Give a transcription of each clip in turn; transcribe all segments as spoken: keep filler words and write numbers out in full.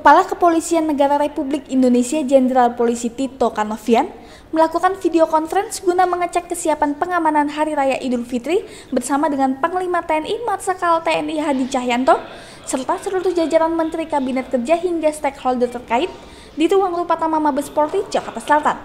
Kepala Kepolisian Negara Republik Indonesia Jenderal Polisi Tito Karnavian melakukan video conference guna mengecek kesiapan pengamanan Hari Raya Idul Fitri bersama dengan Panglima T N I Marsikal T N I Hadi Cahyanto serta seluruh jajaran Menteri Kabinet Kerja hingga stakeholder terkait di ruang Rupatama Mabes Polri, Jakarta Selatan.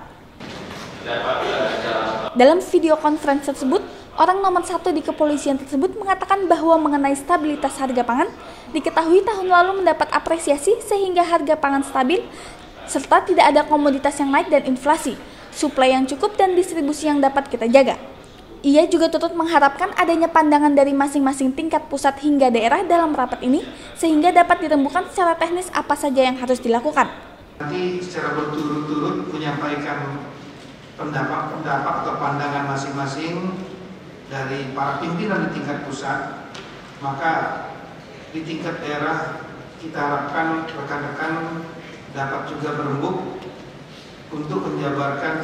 Dalam video conference tersebut, orang nomor satu di kepolisian tersebut mengatakan bahwa mengenai stabilitas harga pangan, diketahui tahun lalu mendapat apresiasi sehingga harga pangan stabil, serta tidak ada komoditas yang naik dan inflasi, suplai yang cukup dan distribusi yang dapat kita jaga. Ia juga turut mengharapkan adanya pandangan dari masing-masing tingkat pusat hingga daerah dalam rapat ini, sehingga dapat dirembukan secara teknis apa saja yang harus dilakukan. Nanti secara berturut-turut menyampaikan pendapat-pendapat atau pandangan masing-masing dari para pimpinan di tingkat pusat, maka di tingkat daerah kita harapkan rekan-rekan dapat juga berembuk untuk menjabarkan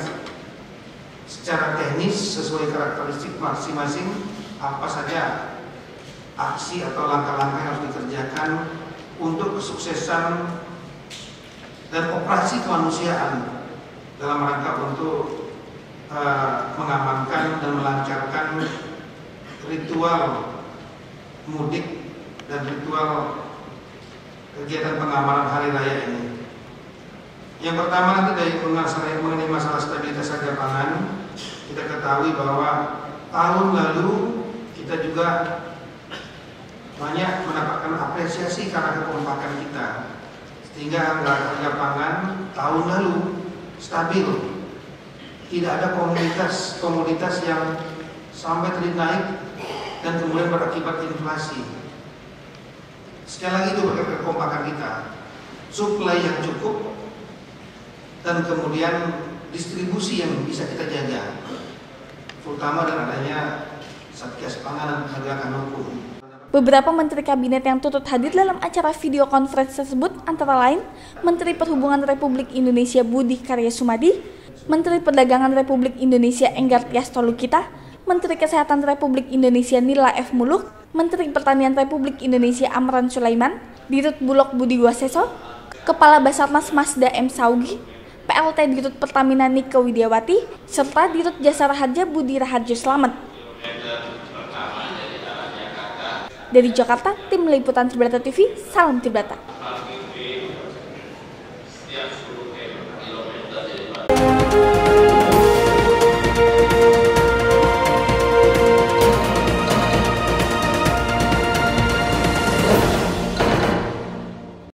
secara teknis sesuai karakteristik masing-masing apa saja aksi atau langkah-langkah yang harus dikerjakan untuk kesuksesan dan operasi kemanusiaan dalam rangka untuk Uh, mengamankan dan melancarkan ritual mudik dan ritual kegiatan pengamanan Hari Raya ini. Yang pertama nanti dari mengenai masalah stabilitas harga pangan, kita ketahui bahwa tahun lalu kita juga banyak mendapatkan apresiasi karena kekompakan kita, sehingga harga, harga pangan tahun lalu stabil. Tidak ada komoditas komoditas yang sampai tadi naik dan kemudian berakibat inflasi. Sekali lagi itu berkat kekompakan kita, suplai yang cukup dan kemudian distribusi yang bisa kita jaga, terutama dengan adanya Satgas Pangan dan Penegakan Hukum. Beberapa Menteri Kabinet yang turut hadir dalam acara video conference tersebut antara lain Menteri Perhubungan Republik Indonesia Budi Karya Sumadi, Menteri Perdagangan Republik Indonesia Enggar Tias Tolukita, Menteri Kesehatan Republik Indonesia Nila F. Muluk, Menteri Pertanian Republik Indonesia Amran Sulaiman, Dirut Bulog Budi Waseso, Kepala Basarnas Masda M. Saugi, P L T Dirut Pertamina Nike Widiawati, serta Dirut Jasara Harja Budi Raharjo Slamet. Dari Jakarta, Tim Liputan Tribrata T V, salam Tribrata.